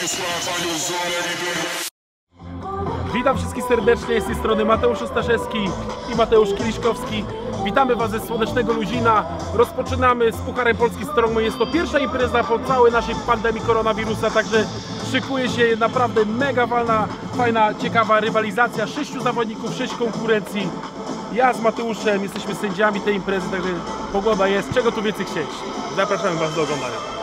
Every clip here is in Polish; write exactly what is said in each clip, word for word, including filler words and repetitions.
Witam wszystkich serdecznie, z tej strony Mateusz Ostaszewski i Mateusz Kieliszkowski. Witamy Was ze słonecznego Luzina. Rozpoczynamy z Pucharem Polski Strongman. Jest to pierwsza impreza po całej naszej pandemii koronawirusa, także szykuje się naprawdę mega walna, fajna, ciekawa rywalizacja. Sześciu zawodników, sześć konkurencji. Ja z Mateuszem jesteśmy sędziami tej imprezy, także pogoda jest. Czego tu więcej chcieć? Zapraszamy Was do oglądania.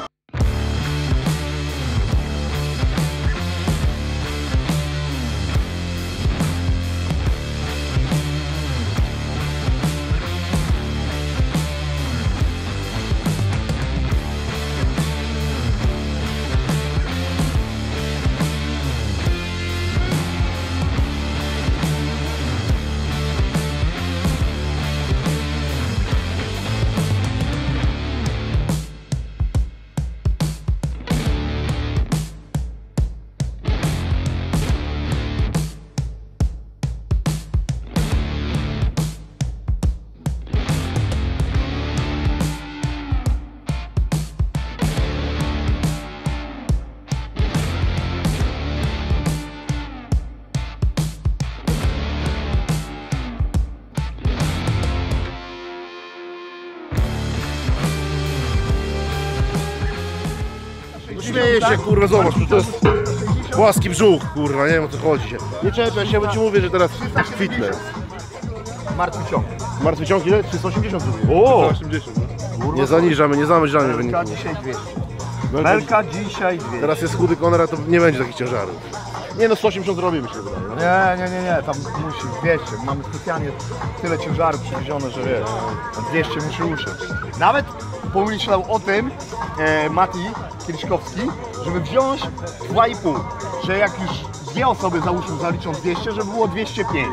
Śmieję się, kurwa, zobacz, to jest płaski brzuch, kurwa, nie wiem o co chodzi. Nie czepiaj się, bo ci mówię, że teraz fitness. Martwy ciąg. Martwy ciąg ile? trzysta osiemdziesiąt. O! osiemdziesiąt. Nie zaniżamy, nie zaniżamy wyniku. Belka dzisiaj dwieście. Belka dzisiaj dwieście. Teraz jest chudy Konrad, to nie będzie takich ciężarów. Nie no, sto osiemdziesiąt zrobimy się wydaje. No. Nie, nie, nie, nie, tam musi dwieście. Mamy specjalnie tyle ciężarów przywiezione, że wiesz, dwieście musi usiąść. Nawet pomyślał o tym e, Mati Kieliszkowski, żeby wziąć dwa i pół, że jak już dwie osoby załóżmy zaliczą dwieście, żeby było dwieście pięć.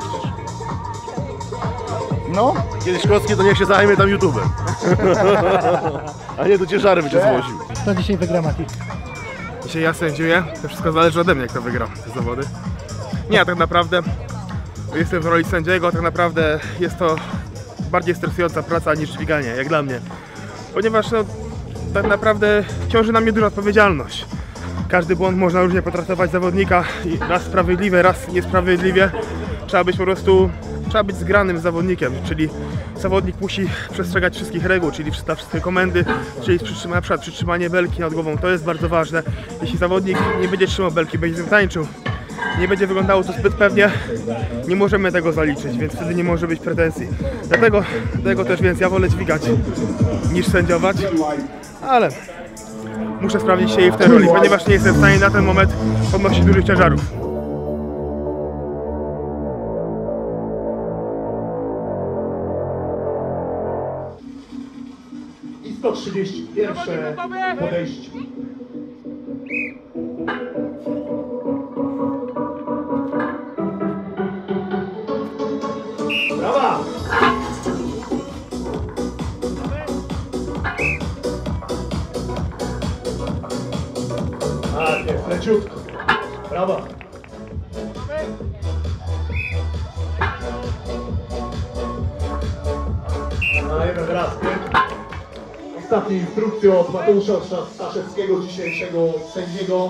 No. Kieliszkowski to niech się zajmie tam YouTube'em. A nie do ciężary będzie zwoził. Kto dzisiaj wygra, Mati? Dzisiaj ja sędziuję, to wszystko zależy ode mnie, kto wygra te zawody. Nie, tak naprawdę jestem w roli sędziego, tak naprawdę jest to bardziej stresująca praca niż dźwiganie, jak dla mnie. Ponieważ no, tak naprawdę ciąży na mnie duża odpowiedzialność. Każdy błąd można różnie potraktować zawodnika, i raz sprawiedliwie, raz niesprawiedliwie. Trzeba być po prostu, trzeba być zgranym zawodnikiem, czyli zawodnik musi przestrzegać wszystkich reguł, czyli czyta wszystkie komendy, czyli przytrzyma, na przykład przytrzymanie belki nad głową, to jest bardzo ważne. Jeśli zawodnik nie będzie trzymał belki, będzie z nią tańczył, nie będzie wyglądało to zbyt pewnie, nie możemy tego zaliczyć, więc wtedy nie może być pretensji. Dlatego, dlatego też więc ja wolę dźwigać niż sędziować, ale muszę sprawdzić się jej w tej roli, ponieważ nie jestem w stanie na ten moment podnosić dużych ciężarów. I sto trzydzieści pierwsze podejście. Brawa! Tak jest, leciutko. Brawa! Na jeden raz, pięknie. Ostatnie instrukcje od Mateusza Ostaszewskiego, dzisiejszego sędziego.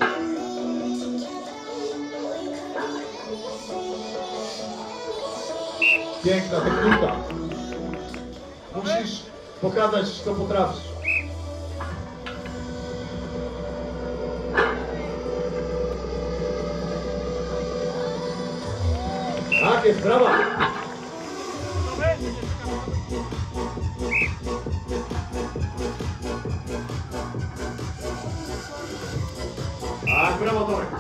Piękna technika. Musisz pokazać, co potrafisz. Tak jest, brawa! Tak, brawo Tomek.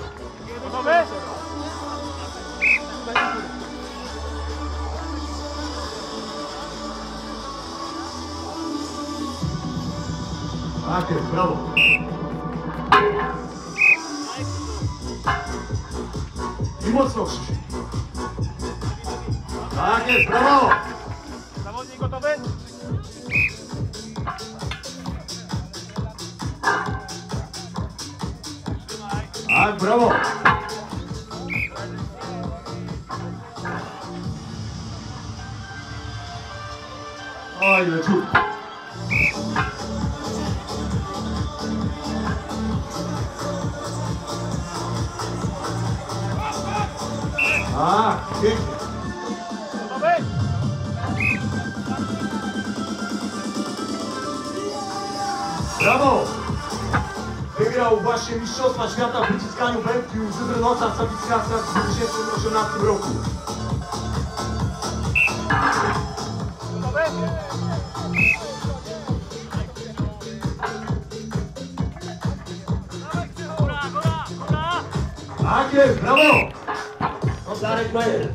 Tak jest, brawo. I mocno Krzysiu. Tak jest, brawo. Zawodnik gotowy? Tak, brawo. Oj, leciutko. A, pięknie. Brawo! Wygrał właśnie Mistrzostwa Świata w wyciskaniu wędki u Zydrynosa w Sawisjasach w dwa tysiące osiemnastym roku. Tak jest, brawo! Darek Majer.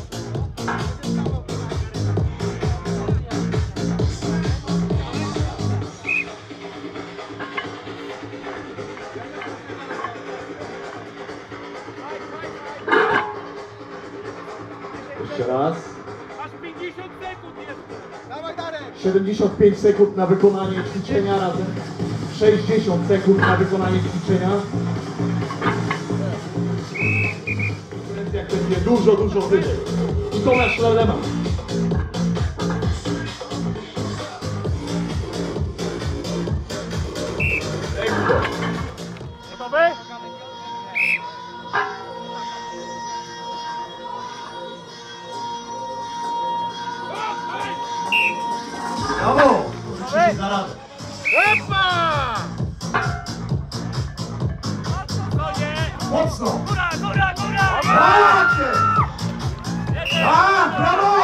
Jeszcze raz. Masz pięćdziesiąt sekund jeszcze. Dawaj Darek. siedemdziesiąt pięć sekund na wykonanie ćwiczenia razem. sześćdziesiąt sekund na wykonanie ćwiczenia. Jak będzie dużo, dużo wyżej. I Tomasz Lelema. Lekko. Gotowy? Brawo! Musicie za radę. Epa! To nie! Mocno! Góra, góra, góra! Tak! A, brawo!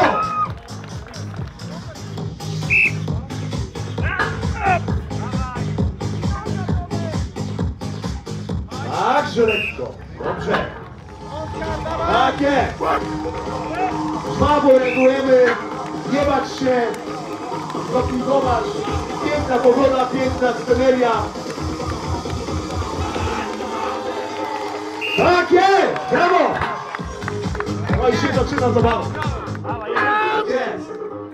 Tak, że lekko. Dobrze. Tak jest. Żwawo reagujemy. Nie bać się. Dopingować. Piękna pogoda, piękna sceneria. Tak jest! Brawo! No i się zaczyna zabawa. Jest!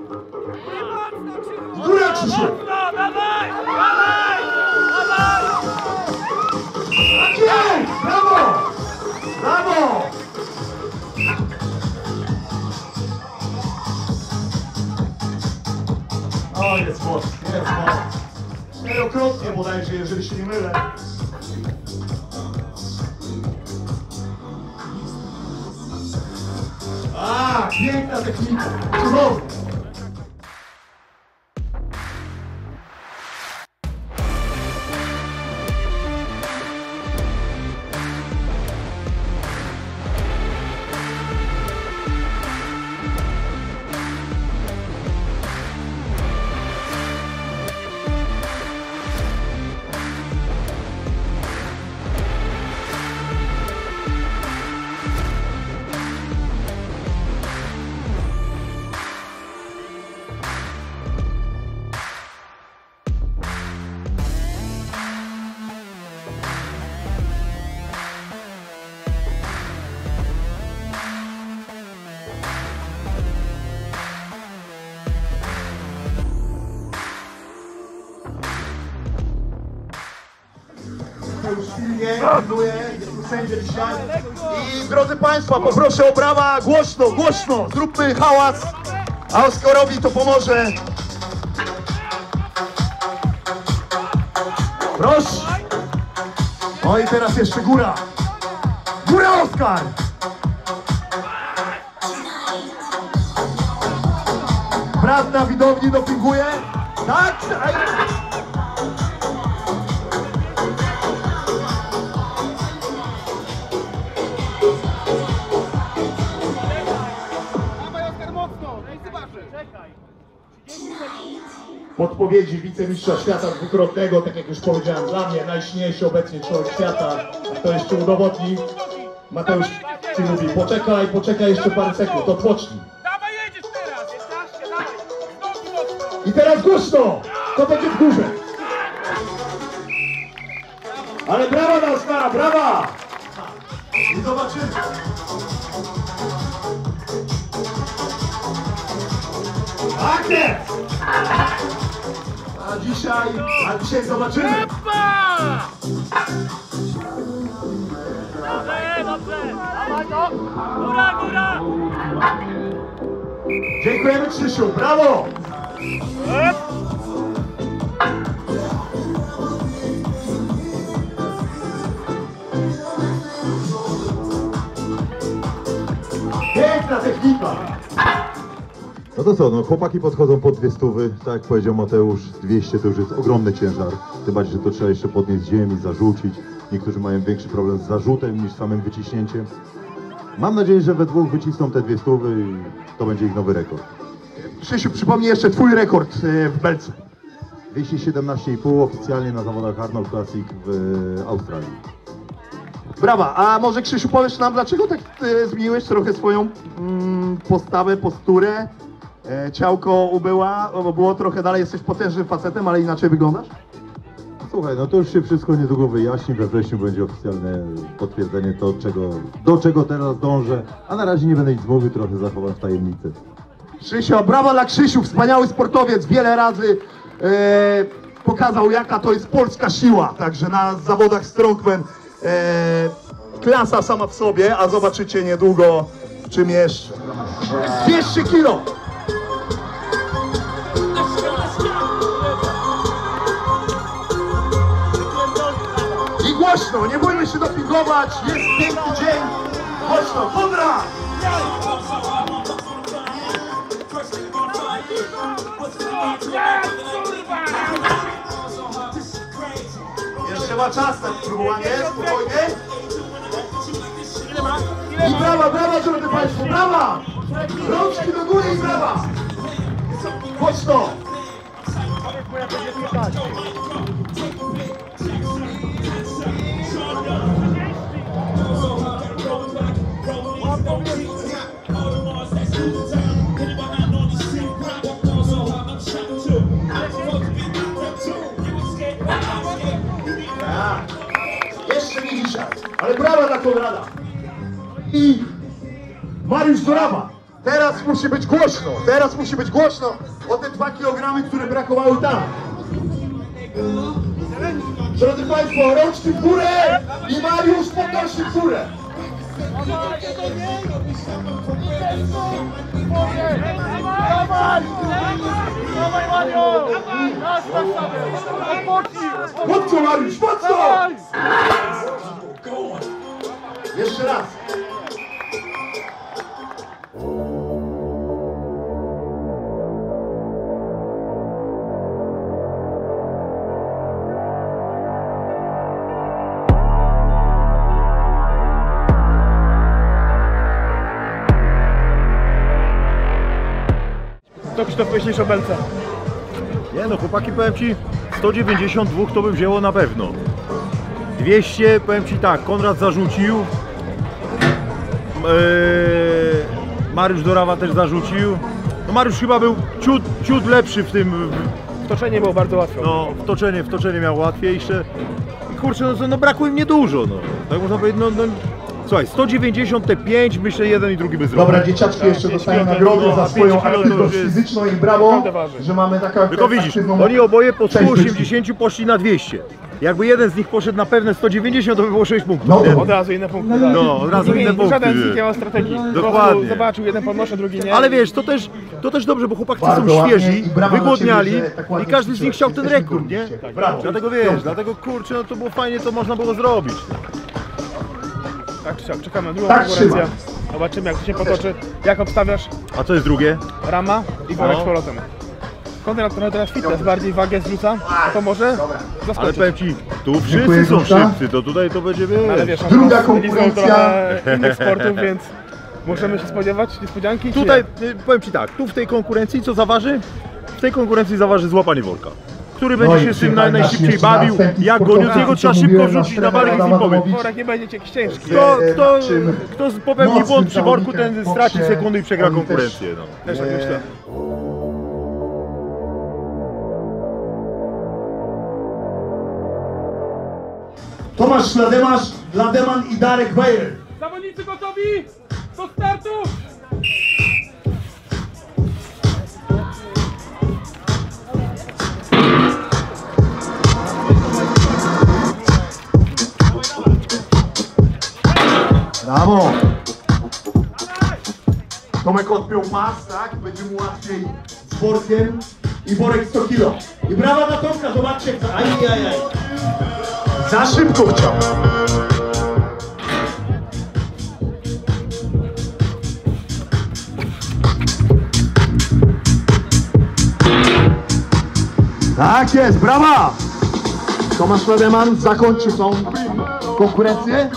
Góra Krzysiu! No, dawaj! Dawaj! Dawaj! Tak jest! Brawo! Brawo! O, jest moc, jest moc. Czterokrotnie bodajże, jeżeli się nie mylę. A, piękna technika. Cudownie. Już pilnie, pilnuję, jest tu sędzia dzisiaj. I drodzy Państwo, poproszę o brawa głośno, głośno, zróbmy hałas, a Oskarowi to pomoże. Proszę. No i teraz jeszcze góra. Góra, Oskar! Brat na widowni dopinguje. Tak? Podpowiedzi wicemistrza świata dwukrotnego, tak jak już powiedziałem, dla mnie najsilniejszy obecnie człowiek świata. To jeszcze udowodni. Mateusz Ci mówi, poczekaj, poczekaj jeszcze parę sekund, odpocznij. Dawaj, jedziesz teraz! jedenaście, dawaj! Znowu mocno! I teraz głośno! To będzie w górze. Ale brawa dla Oskara, brawa! I zobaczymy. Tak jest! A dzisiaj, a dzisiaj zobaczymy. Epa! Dobrze, dobrze! Dawaj to! Góra, góra! Dziękujemy Krzysiu, brawo! Ep! piękna technika. No to co, no chłopaki podchodzą pod dwie stówy, tak jak powiedział Mateusz, dwieście to już jest ogromny ciężar. Tym bardziej, że to trzeba jeszcze podnieść z ziemi, zarzucić. Niektórzy mają większy problem z zarzutem niż samym wyciśnięciem. Mam nadzieję, że we dwóch wycisną te dwie stówy i to będzie ich nowy rekord. Krzysiu, przypomnij jeszcze twój rekord e, w belce. dwieście siedemnaście i pół oficjalnie na zawodach Arnold Classic w e, Australii. Brawa, a może Krzysiu powiesz nam, dlaczego tak e, zmieniłeś trochę swoją mm, postawę, posturę? E, ciałko ubyła, bo było trochę dalej, jesteś potężnym facetem, ale inaczej wyglądasz? Słuchaj, no to już się wszystko niedługo wyjaśni, we wrześniu będzie oficjalne potwierdzenie to, czego, do czego teraz dążę, a na razie nie będę nic mówił, trochę zachowam w tajemnicy. Krzysiu, brawa dla Krzysiu, wspaniały sportowiec, wiele razy e, pokazał, jaka to jest polska siła, także na zawodach strongman e, klasa sama w sobie, a zobaczycie niedługo w czym jeszcze. dwieście kilo! I głośno, nie bójmy się dopingować, jest piękny dzień, głośno, Konrad! Jeszcze ma czas na próbowanie, spokojnie. I brawa, brawa, drodzy Państwo, brawa! Rączki do góry i brawa! Głośno! Jeszcze nie dzisiaj, ale brawa dla Konrada. I Mariusz Dorawa. Teraz musi być głośno, teraz musi być głośno o te dwa kilogramy, które brakowały tam. Drodzy Państwo, rączki w górę i Mariusz podnosi w górę. Mocno Mariusz, mocno! Jeszcze raz. To Krzysztof myślisz o belce? Nie no, chłopaki, powiem Ci, sto dziewięćdziesiąt dwa to by wzięło na pewno. dwieście, powiem Ci tak, Konrad zarzucił. Eee, Mariusz Dorawa też zarzucił. No Mariusz chyba był ciut, ciut lepszy w tym. Wtoczenie było bardzo łatwe. No, wtoczenie, wtoczenie miał łatwiejsze. I kurczę, no, no brakło im niedużo, no. Tak można powiedzieć, no, no słuchaj, sto dziewięćdziesiąt pięć, myślę, jeden i drugi by zrobił. Dobra, dzieciaczki jeszcze dostają nagrodę za swoją aktywność fizyczną i brawo, że mamy taką Tylko widzisz, oni oboje po stu osiemdziesięciu poszli na dwieście. Jakby jeden z nich poszedł na pewne sto dziewięćdziesiąt, to by było sześć punktów. No, nie? Od razu inne punkty. No, od razu inne punkty. Żaden z nich nie ma strategii. Dokładnie. Zobaczył, jeden podnoszę, drugi nie. Ale wiesz, to też, to też dobrze, bo chłopaki Bardzo są ładnie świeży, i brawa dla wygłodniali ciebie, że tak ładnie i każdy z nich chciał ten ćwiczyłeś. rekord, nie? Tak, brawo. Dlatego wiesz, dlatego kurczę, no to było fajnie, to można było zrobić. Tak czy siak, czekamy na drugą Tak, konkurencję. trzymam. Zobaczymy, jak to się potoczy. Jak obstawiasz A co jest drugie? rama i worek No. z powrotem? Konrad trochę teraz fitness, bardziej wagę zrzuca, a to może Ale zaskoczyć. powiem Ci, tu wszyscy Dziękuję, są Zuza. szybcy, to tutaj to będzie, Ale wiesz. wiesz, Druga on konkurencja. trochę innych sportów, więc możemy się spodziewać niespodzianki? czy Tutaj, nie? y, powiem Ci tak, tu w tej konkurencji co zaważy? W tej konkurencji zaważy złapanie worka. Który będzie No i się z tym przyjechali naj, nasi najszybciej jeszcze bawił, następni jak goniąc sportowcy, jego trzeba co szybko mówiłem, wrzucić nasz na bark i z nim trener powiedz. Adamowicz. Worek nie będzie jakiś ciężki. Kto, E, kto, naszym kto popełni mocnym błąd przy worku, zawodnikiem ten w straci boksie, sekundę i przegra on też- konkurencję. No. Też tak myślę. Tomasz Lademarz, Lademan i Darek Bayer. Zawodnicy gotowi? Do startu! Brawo! Tomek odpiął pas, tak? Będzie mu łatwiej z workiem i worek sto kilo. I brawa dla Tomka, zobaczcie. Ajajaj. Za szybko chciał. Tak jest, brawa! Tomasz Ledeman zakończy tą konkurencję.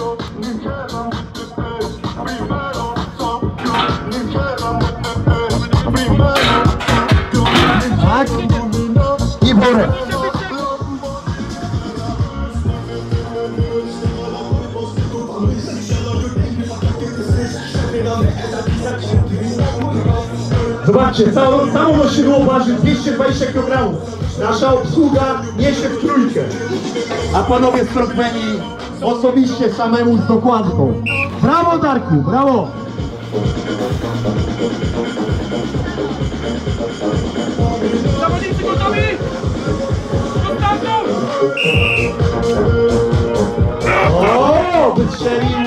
Tak. I Borek. Zobaczcie, całą, całą maszynę waży dwieście dwadzieścia kilogramów. Nasza obsługa niesie w trójkę. A panowie strongmeni osobiście samemu z dokładką. Brawo, Darku, brawo! Zawodnicy gotowi? Do startu! O, wystrzelił!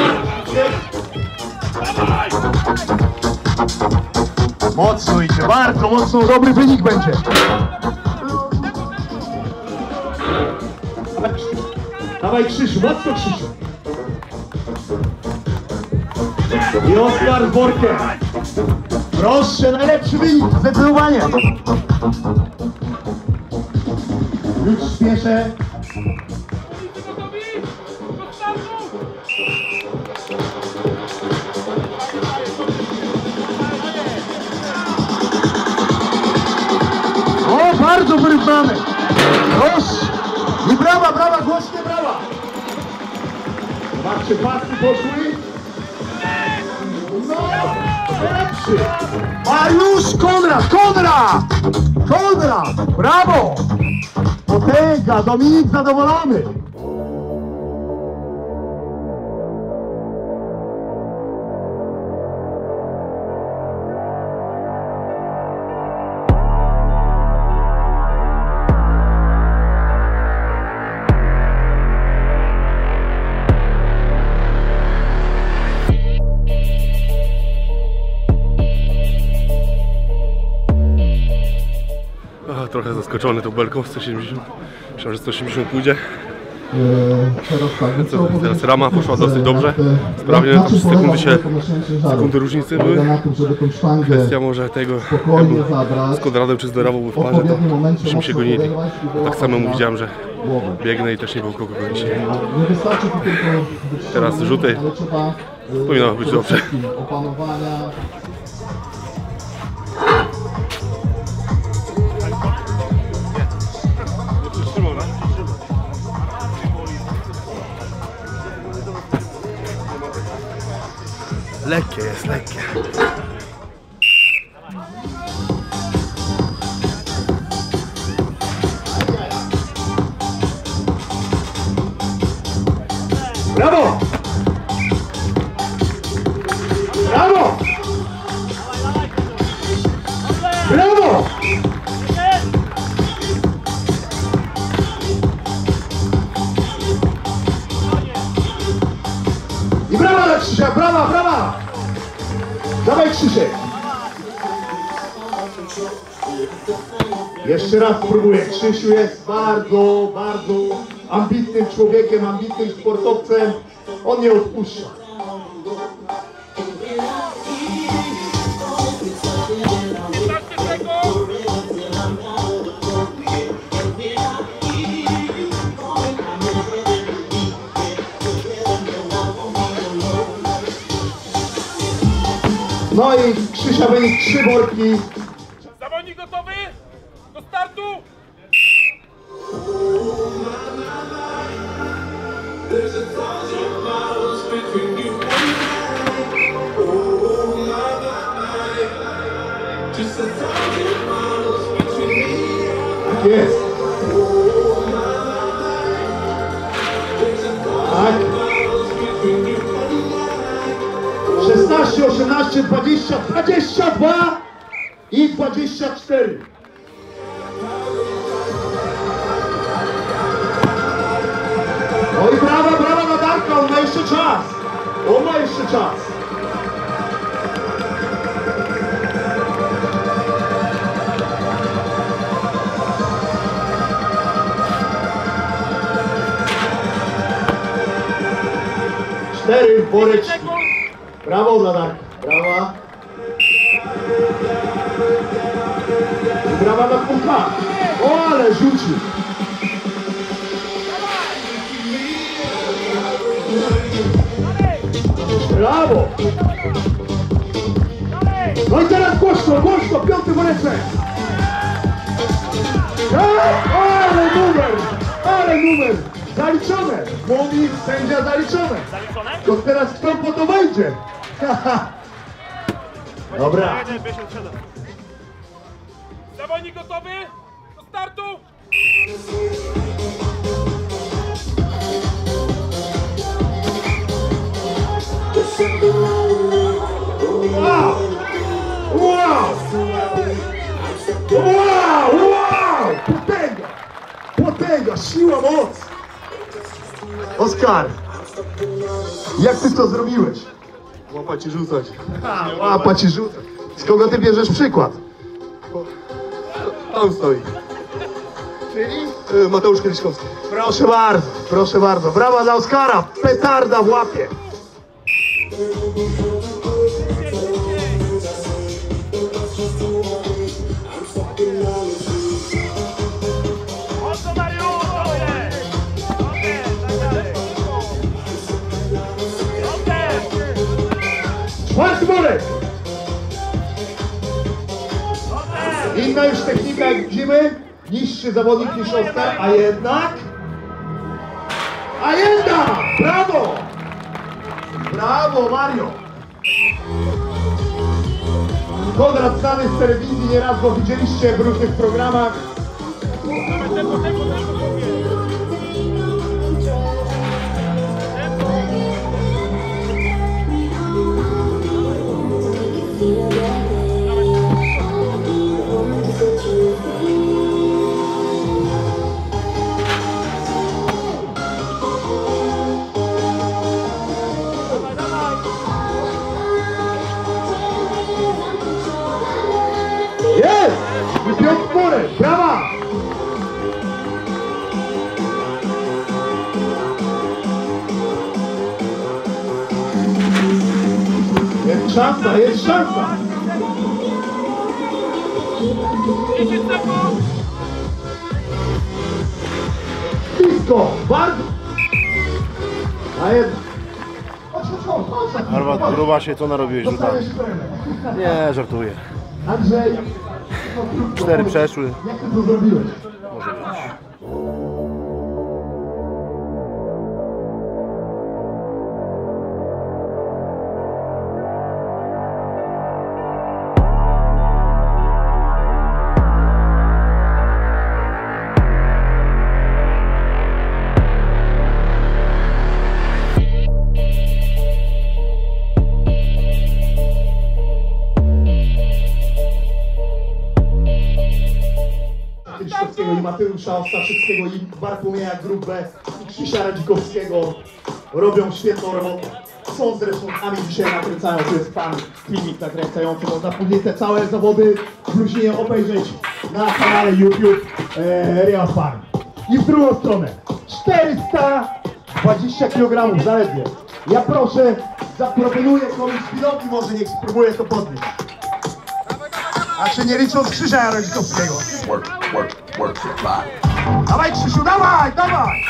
Mocno idzie, bardzo mocno, dobry wynik będzie. Dawaj Krzysiu, mocno Krzysiu. I Oskar z Borkiem. Proszę, najlepszy wynik, zdecydowanie. Już śpieszę. Gotowi? Do startu! O, bardzo wyrównane. Proszę. I brawa, brawa, głośnie brawa. Zobaczcie, pasy poszły. No, lepszy. Mariusz Konrad, Konrad! Konrad, brawo! Potęga, Dominik zadowolony. Ach, trochę zaskoczony tą belką sto siedemdziesiąt. Myślałem, że sto osiemdziesiąt pójdzie. Co, teraz rama poszła dosyć dobrze. Sprawnie, tam trzy sekundy się, sekundy różnicy były. Kwestia może tego, z Konradem czy z Dorawą był w parze, to byśmy się gonili. Tak samemu widziałem, że biegnę i też nie było kogo gonić. Teraz rzuty. Powinno być dobrze. Lekkie jest, lekkie. Brawo! Brawo! Brawo! I brawa dla Krzysia, brawa, brawa! Dawaj Krzysiek! Jeszcze raz spróbuję. Krzysiu jest bardzo, bardzo ambitnym człowiekiem, ambitnym sportowcem. On nie odpuszcza. No i Krzysia wynik trzy worki. Zawodnik gotowy? Do startu! Tak jest. Tak. szesnaście, osiemnaście, dwadzieścia, dwadzieścia dwa i dwadzieścia cztery. No i brawa, brawa na Darka, on ma jeszcze czas. On ma jeszcze czas. Cztery, Borek. Brawo dla Darka, brawa. I brawa dla Kumka. O, ale rzucił. Brawo! No i teraz głośno, głośno, piąty woreczek! Ale numer! Ale numer! Zaliczone! Mówi sędzia zaliczone! To teraz kto po to wejdzie? Dobra! Zawodnik gotowy? Do startu! Wow! Wow! Wow! Wow! Potęga! Potęga! Siła, moc! Oskar! Jak ty to zrobiłeś? Łapać i rzucać. Ha, łapać i rzucać. Z kogo ty bierzesz przykład? Tam stoi. Czyli? Y, Mateusz Kieliszkowski. Proszę bardzo, proszę bardzo. Brawa dla Oskara! Petarda w łapie! Mocno Mariusz! Dobrze! Dobrze! Tak dalej! Dobrze! Czwarty worek! Inna już technika, jak widzimy. Niższy zawodnik niż Oskar, a jednak... A jednak! Brawo! Brawo, Mario! Konrad znany z telewizji, nieraz go widzieliście w różnych programach. Tempo, tempo, tempo, tempo! Jest! I piąty worek! Brawa! Jest szansa, jest szansa! Blisko! Bardzo! A jednak... Chodź, chodź, chodź, chodź. Arwa, grubasie, co narobiłeś rzutami? Dostajesz premię. Nie, żartuję. Andrzej, Cztery przeszły. jak ty to zrobiłeś? Może być. Kieliszkowskiego i Mateusza Ostaszyckiego i Bartłomieja Grubę i Krzysia Radzikowskiego robią świetną robotę. Są zresztą nami dzisiaj nakręcają, to jest pan filmik nakręcający, można później te całe zawody w Luzinie obejrzeć na kanale YouTube e, Real Farm. I w drugą stronę czterysta dwadzieścia kilogramów zaledwie. Ja proszę, zaproponuję komuś chwilowi, może niech spróbuje to podnieść. A czy nie licząc Krzysia Radzikowskiego? Work, work, work the clock. Dawaj Krzysiu, dawaj, dawaj!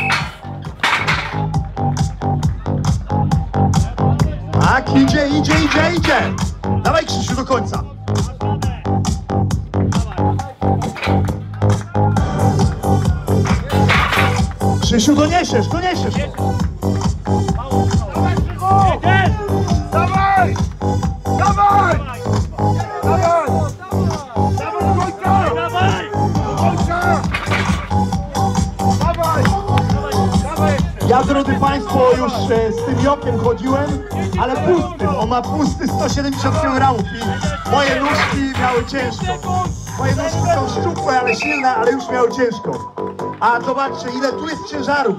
Tak, idzie, idzie, idzie, idzie! Dawaj Krzysiu do końca! Krzysiu, doniesiesz, doniesiesz! Dawaj! Dawaj! Dawaj! Dawaj do końca! Dawaj! Do końca! Dawaj! Dawaj! Ja, drodzy Państwo, już e, z tym jokiem chodziłem, ale pustym. On ma pusty sto siedemdziesiąt kilogramów i moje nóżki miały ciężko. Moje nóżki są szczupłe, ale silne, ale już miały ciężko. A zobaczcie, ile tu jest ciężarów.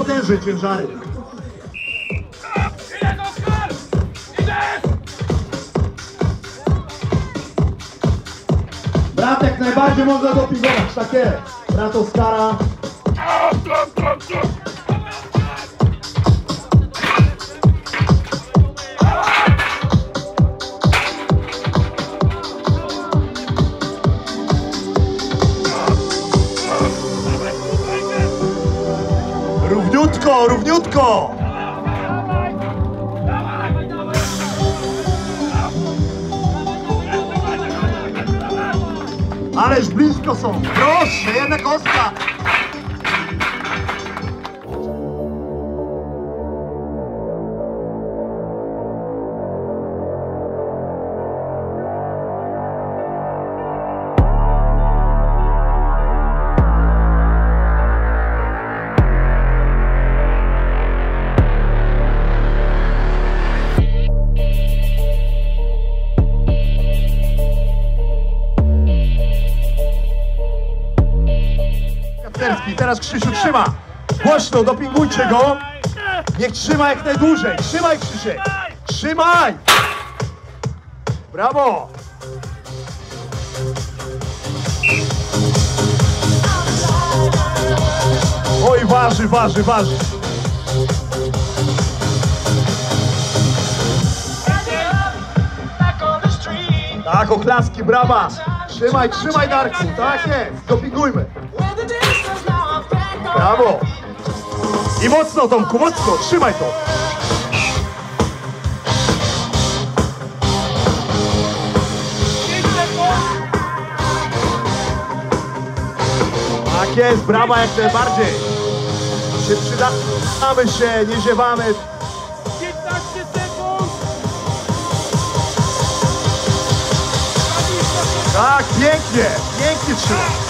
potężne ciężary. Bratek, najbardziej można dopingować, tak jest. Brat Oskara. Równiutko, równiutko! Ależ blisko są. Proszę, jedna kostka. Teraz Krzysiu trzyma. Głośno, dopingujcie go. Niech trzyma jak najdłużej. Trzymaj, Krzysiek. Trzymaj! Brawo! Oj, waży, waży, waży. Tak, oklaski, brawa. Trzymaj, trzymaj, Darku. Tak jest. Dopingujmy. Brawo! I mocno, Tomku, mocno! Trzymaj to! Tak jest, brawa jak najbardziej! Się przydamy się, nie ziewamy! piętnaście sekund! Tak, pięknie! Pięknie trzyma!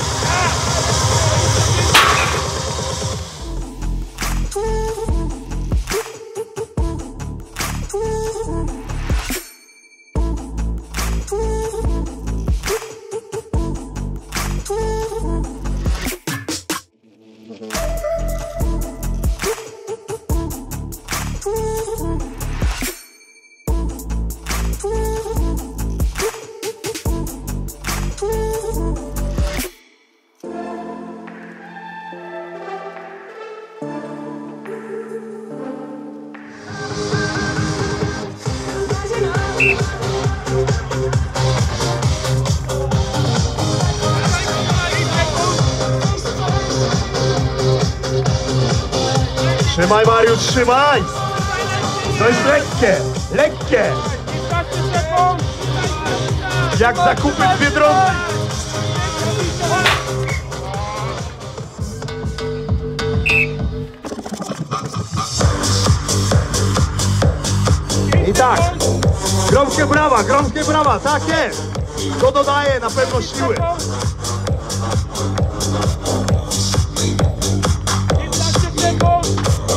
Trzymaj, Mariusz, trzymaj! To jest lekkie, lekkie! piętnaście sekund! Jak zakupy w Biedronce! I tak, gromkie brawa, gromkie brawa, tak jest! To dodaje na pewno siły. piętnaście sekund!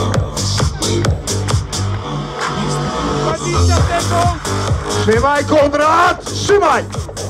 dwadzieścia sekund! Trzymaj, Konrad, trzymaj!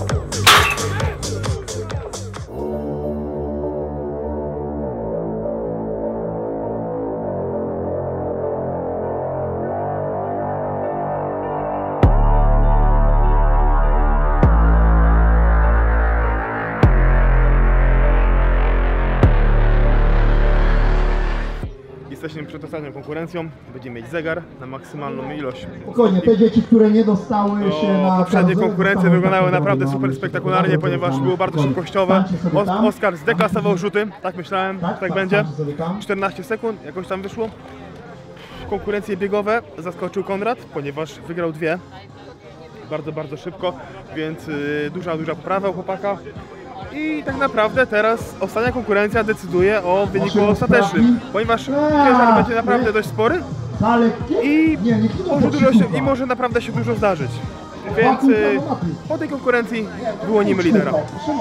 Jesteśmy przed ostatnią konkurencją, będziemy mieć zegar na maksymalną ilość. Spokojnie, te dzieci, które nie dostały się na Poprzednie kartę, konkurencje dostały wyglądały kartę naprawdę do super mamy spektakularnie, bardzo ponieważ dobrze, były bardzo spokojnie. szybkościowe. Stańcie sobie Os tam. Oskar zdeklasował rzuty, tak myślałem, Tak, tak, tak, będzie. stańcie sobie tam. czternaście sekund, jakoś tam wyszło. Konkurencje biegowe zaskoczył Konrad, ponieważ wygrał dwie. Bardzo, bardzo szybko, więc yy, duża, duża poprawa u chłopaka. I tak naprawdę teraz ostatnia konkurencja decyduje o wyniku ostatecznym, ponieważ ciężar będzie naprawdę dość spory Za lekkie? i Nie, nie kino, może, bo dużo się, krzykuwa. i może naprawdę się dużo zdarzyć. Więc yy, po tej konkurencji wyłonimy lidera.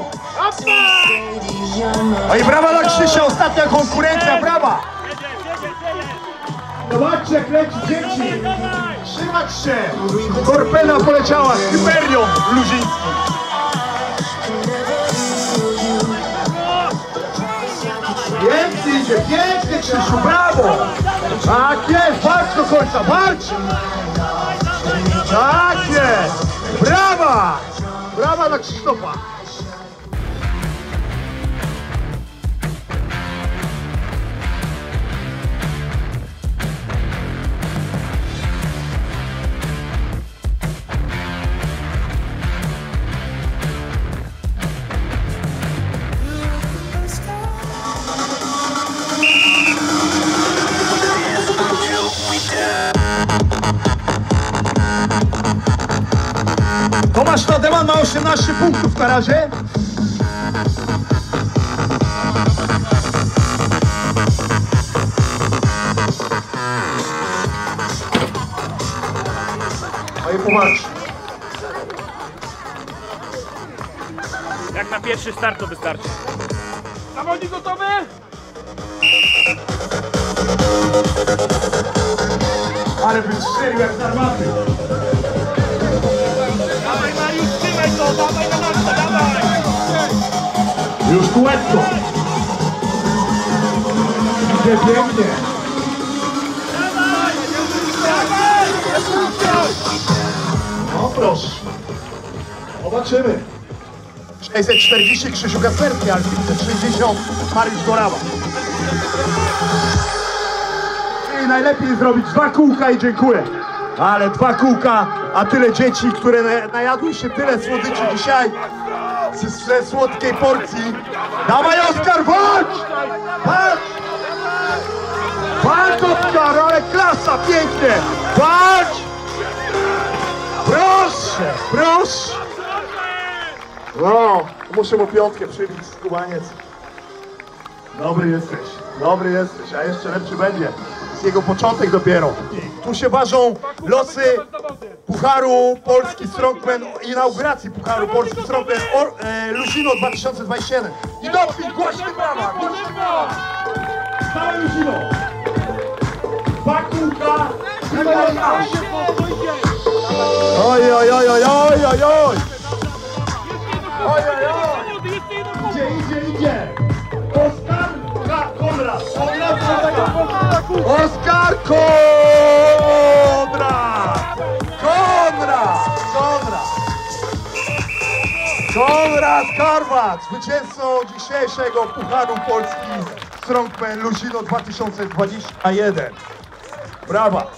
No i brawa dla Krzysia, ostatnia konkurencja, brawa! Zobaczcie jak leci dzieci! Trzymać się! Torpeda poleciała z Hyperią Luziński. Pięknie idzie, pięknie Krzysiu, brawo! Tak jest, walcz do końca, walcz! Tak jest! Brawa! Brawa dla Krzysztofa! Tomasz Rademan ma osiemnaście punktów na razie. No i pomarsz. Jak na pierwszy start to wystarczy. Zawodnik gotowy? Ale wystrzelił jak z armaty. Dawaj Mariusz, trzymaj to, dawaj na markę, dawaj! Już kółeczko. Idzie pięknie. No proszę. Zobaczymy. sześćset czterdzieści Krzysiu Gasperski, ale pięćset sześćdziesiąt Mariusz Gorawa. I najlepiej zrobić dwa kółka i dziękuję. Ale dwa kółka, a tyle dzieci, które na- najadły się tyle słodyczy dzisiaj ze, ze słodkiej porcji. Dawaj Oskar, walcz! Walcz! Walcz Oskar, ale klasa, pięknie! Walcz! Proszę, proszę! No, muszę mu piątkę przybić, skubaniec. Dobry jesteś, dobry jesteś, a jeszcze lepszy będzie. Z jego początek dopiero. Tu się ważą losy Pucharu Polski Strongman, inauguracji Pucharu Polski Strongman Or, e, Luzino dwa tysiące dwadzieścia jeden. I doping, głośny brawa, głośny brawa! Stałe Luzino! Dwa kółka, numer nasz! Oj, oj, oj, oj, oj, oj, oj! Oj, oj, oj! Idzie, idzie, idzie! Oskar Konrad! Konrad, Oskar Konrad! Konrad! Konrad! Konrad Karwat! Zwycięzcą dzisiejszego Pucharu Polski Strongman Luzino dwa tysiące dwadzieścia jeden. Brawa!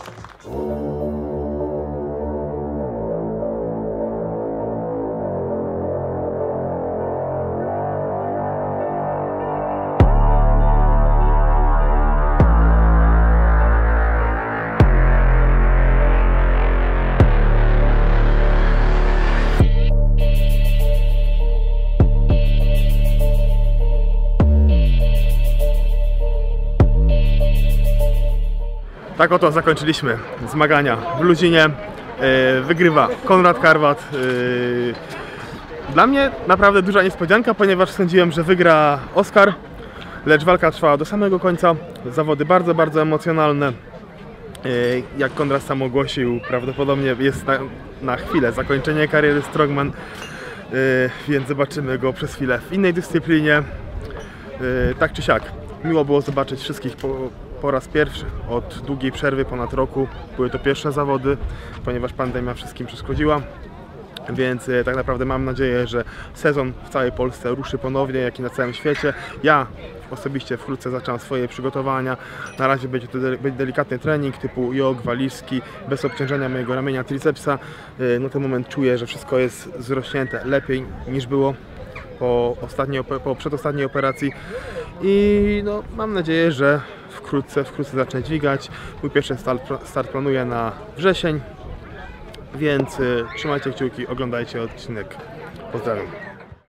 Tak oto zakończyliśmy zmagania w Luzinie. Yy, wygrywa Konrad Karwat. Yy, dla mnie naprawdę duża niespodzianka, ponieważ sądziłem, że wygra Oskar, lecz walka trwała do samego końca. Zawody bardzo, bardzo emocjonalne. Yy, jak Konrad sam ogłosił, prawdopodobnie jest na, na chwilę zakończenie kariery Strongman, yy, więc zobaczymy go przez chwilę w innej dyscyplinie. Yy, tak czy siak, miło było zobaczyć wszystkich po, po raz pierwszy od długiej przerwy, ponad roku. Były to pierwsze zawody, ponieważ pandemia wszystkim przeszkodziła. Więc e, tak naprawdę mam nadzieję, że sezon w całej Polsce ruszy ponownie, jak i na całym świecie. Ja osobiście wkrótce zaczynam swoje przygotowania. Na razie będzie to de będzie delikatny trening typu jog, walizki, bez obciążenia mojego ramienia tricepsa. E, na ten moment czuję, że wszystko jest zrośnięte lepiej niż było po, ostatniej, po przedostatniej operacji. I no, mam nadzieję, że wkrótce, wkrótce zacznę dźwigać. Mój pierwszy start, start planuję na wrzesień. Więc y, trzymajcie kciuki, oglądajcie odcinek. Pozdrawiam.